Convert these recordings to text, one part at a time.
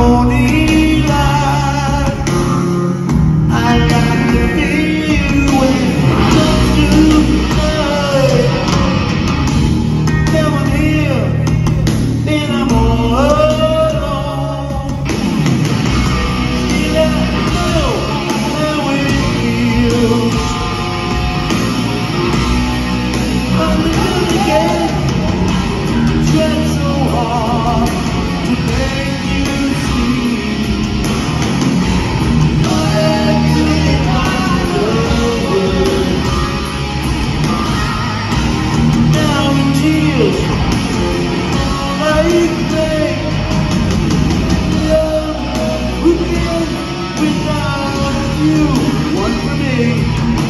only life. I got to feel when it comes to night. Now I'm here and I'm all alone. Still I know how it feels. I'm living again. Tried so hard to make you see. I couldn't find the words. Now in tears, all I think, love again without you. One for me.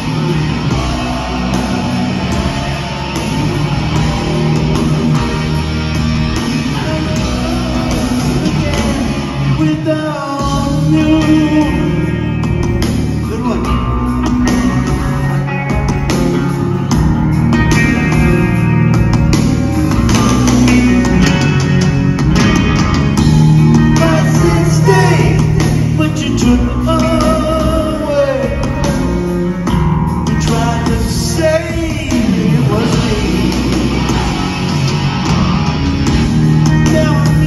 Without you. Good one. I said stay, but you took away. You tried to say it was me. Now I'm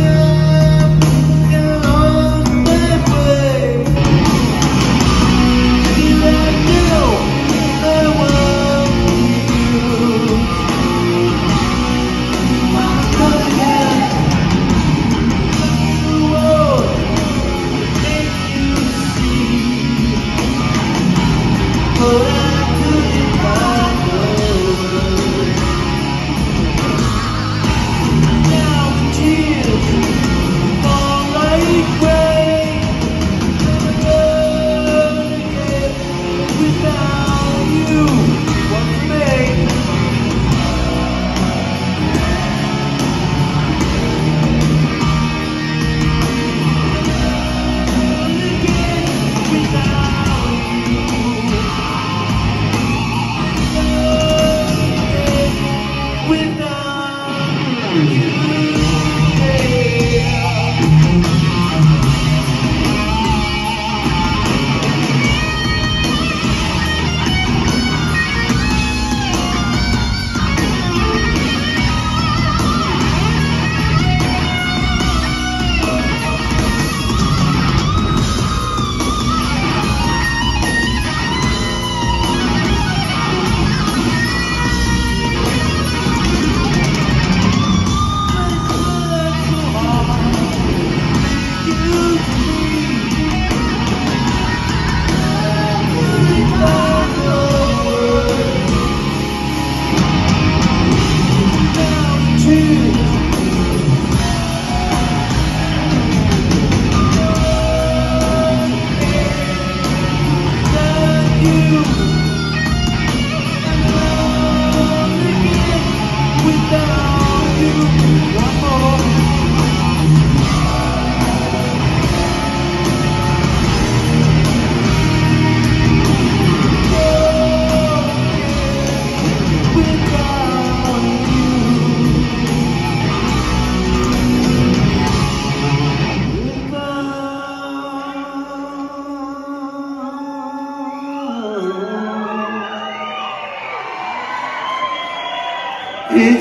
it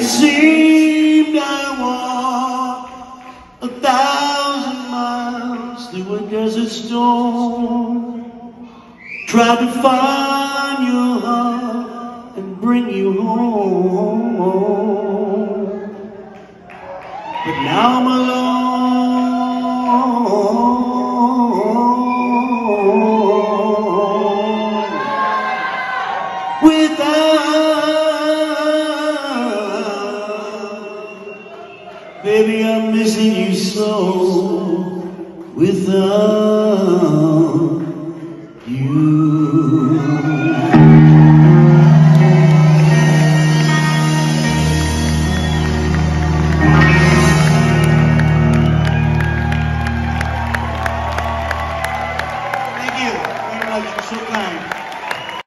seemed I walked 1,000 miles through a desert storm, tried to find your heart and bring you home, but now I'm alone. Baby, I'm missing you so without